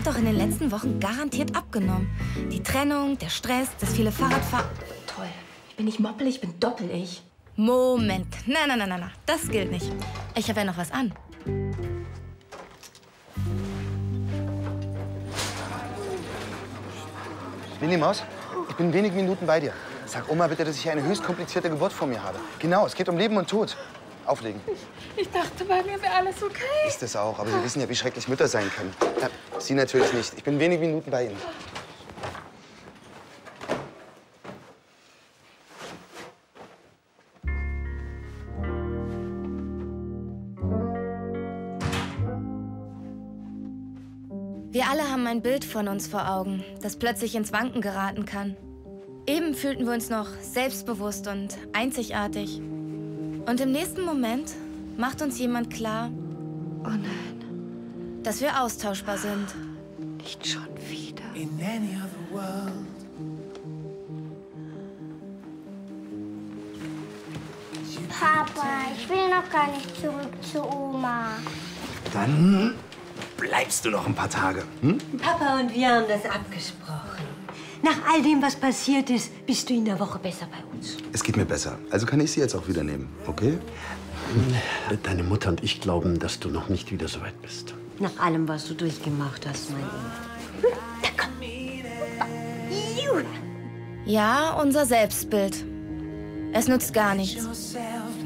habe doch in den letzten Wochen garantiert abgenommen. Die Trennung, der Stress, das viele Fahrradfahren. Toll. Ich bin nicht Moppel, ich bin Doppel-Ich. Moment. Na. Das gilt nicht. Ich habe ja noch was an. Willi Maus, ich bin in wenigen Minuten bei dir. Sag Oma bitte, dass ich eine höchst komplizierte Geburt vor mir habe. Genau, es geht um Leben und Tod. Auflegen. Ich dachte, bei mir wäre alles okay. Ist es auch, aber Sie wissen ja, wie schrecklich Mütter sein können. Ja, Sie natürlich nicht. Ich bin in wenigen Minuten bei Ihnen. Wir alle haben ein Bild von uns vor Augen, das plötzlich ins Wanken geraten kann. Eben fühlten wir uns noch selbstbewusst und einzigartig. Und im nächsten Moment macht uns jemand klar, Oh nein. dass wir austauschbar sind. Nicht schon wieder. Papa, ich will noch gar nicht zurück zu Oma. Dann bleibst du noch ein paar Tage. Hm? Papa und wir haben das abgesprochen. Nach all dem, was passiert ist, bist du in der Woche besser bei uns. Es geht mir besser. Also kann ich Sie jetzt auch wieder nehmen, okay? Deine Mutter und ich glauben, dass du noch nicht wieder so weit bist. Nach allem, was du durchgemacht hast, mein Junge. Da komm. Ja, unser Selbstbild. Es nützt gar nichts.